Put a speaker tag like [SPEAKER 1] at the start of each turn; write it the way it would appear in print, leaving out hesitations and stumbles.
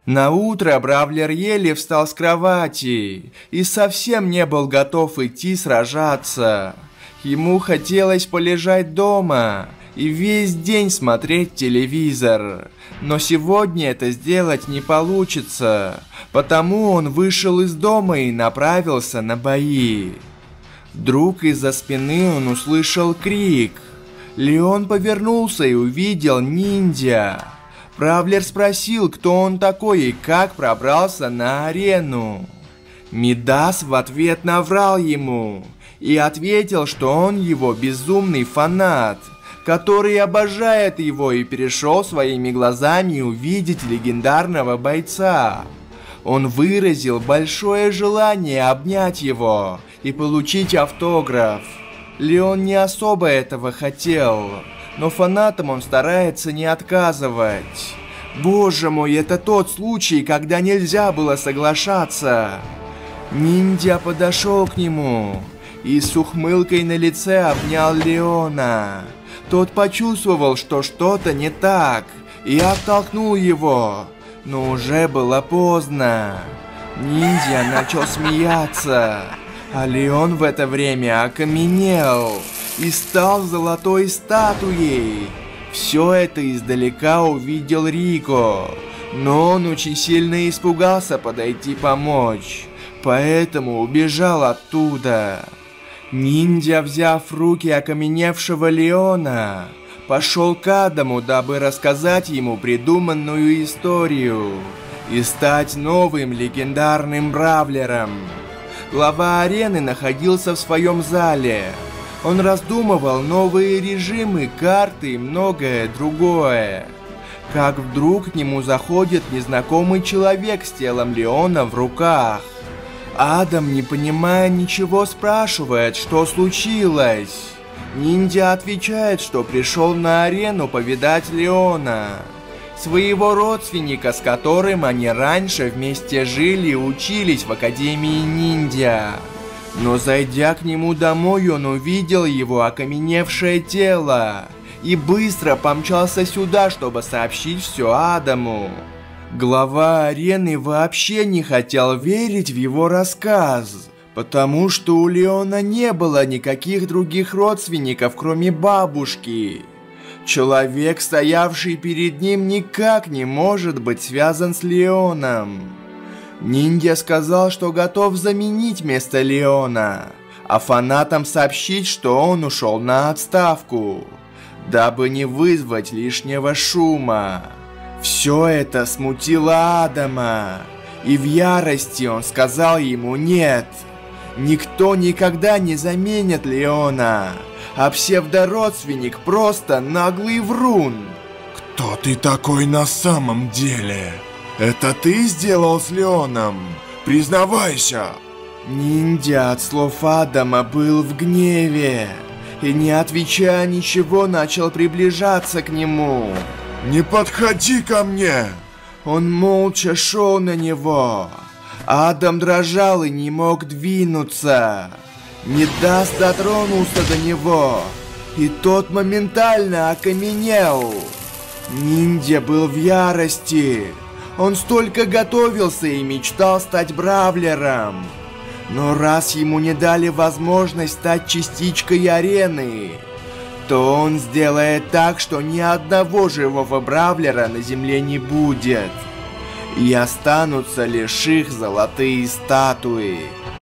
[SPEAKER 1] Наутро Бравлер еле встал с кровати и совсем не был готов идти сражаться. Ему хотелось полежать дома и весь день смотреть телевизор. Но сегодня это сделать не получится, потому он вышел из дома и направился на бои. Вдруг из-за спины он услышал крик. Леон повернулся и увидел ниндзя. Бравлер спросил, кто он такой и как пробрался на арену. Мидас в ответ наврал ему и ответил, что он его безумный фанат, который обожает его и перешел своими глазами увидеть легендарного бойца. Он выразил большое желание обнять его и получить автограф. Леон не особо этого хотел, но фанатам он старается не отказывать. Боже мой, это тот случай, когда нельзя было соглашаться. Ниндзя подошел к нему и с ухмылкой на лице обнял Леона. Тот почувствовал, что что-то не так, и оттолкнул его, но уже было поздно. Ниндзя начал смеяться, а Леон в это время окаменел и стал золотой статуей. Все это издалека увидел Рико, но он очень сильно испугался подойти помочь, поэтому убежал оттуда. Ниндзя, взяв в руки окаменевшего Леона, пошел к Адаму, дабы рассказать ему придуманную историю и стать новым легендарным Бравлером. Глава арены находился в своем зале. Он раздумывал новые режимы, карты и многое другое. Как вдруг к нему заходит незнакомый человек с телом Леона в руках. Адам, не понимая ничего, спрашивает, что случилось. Ниндзя отвечает, что пришел на арену повидать Леона, своего родственника, с которым они раньше вместе жили и учились в Академии Ниндзя. Но зайдя к нему домой, он увидел его окаменевшее тело и быстро помчался сюда, чтобы сообщить все Адаму. Глава арены вообще не хотел верить в его рассказ, потому что у Леона не было никаких других родственников, кроме бабушки. Человек, стоявший перед ним, никак не может быть связан с Леоном. Ниндзя сказал, что готов заменить место Леона, а фанатам сообщить, что он ушел на отставку, дабы не вызвать лишнего шума. Все это смутило Адама, и в ярости он сказал ему «нет». Никто никогда не заменит Леона, а псевдородственник просто наглый врун.
[SPEAKER 2] Кто ты такой на самом деле? Это ты сделал с Леоном? Признавайся!
[SPEAKER 1] Ниндзя от слов Адама был в гневе и, не отвечая ничего, начал приближаться к нему.
[SPEAKER 2] Не подходи ко мне!
[SPEAKER 1] Он молча шел на него. Адам дрожал и не мог двинуться. Мидас дотронулся до него, и тот моментально окаменел. Ниндзя был в ярости. Он столько готовился и мечтал стать Бравлером. Но раз ему не дали возможность стать частичкой арены, то он сделает так, что ни одного живого Бравлера на земле не будет. И останутся лишь их золотые статуи.